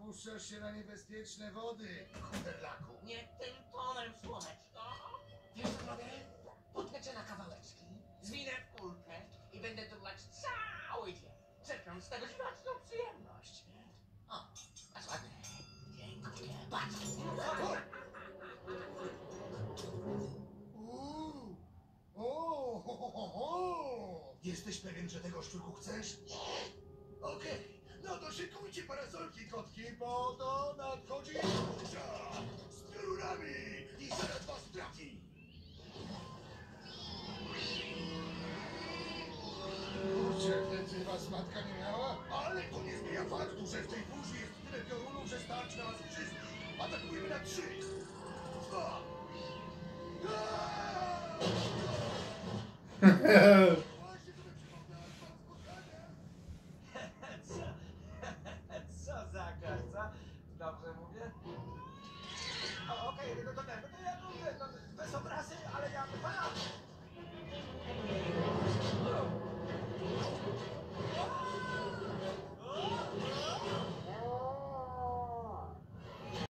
Puszczasz się na niebezpieczne wody, chuderlaku. Nie tym tonem, słoneczko. Wiesz co robię? Potnę cię na kawałeczki. Zwinę w kulkę i będę dumać cały dzień, czerpiąc z tego smaczną przyjemność. O, masz ładnie. Dziękuję. Patrz. Jesteś pewien, że tego szczurku chcesz? Okej, no to szykujcie parasolki, kotki, bo to nadchodzi burza z piorunami i zaraz was trafi. Kurczę, więcej was matka nie miała? Ale to nie zmienia faktu, że w tej burzy jest tyle piorunów, że starczy na was wszystkich. Atakujemy na 3, 2...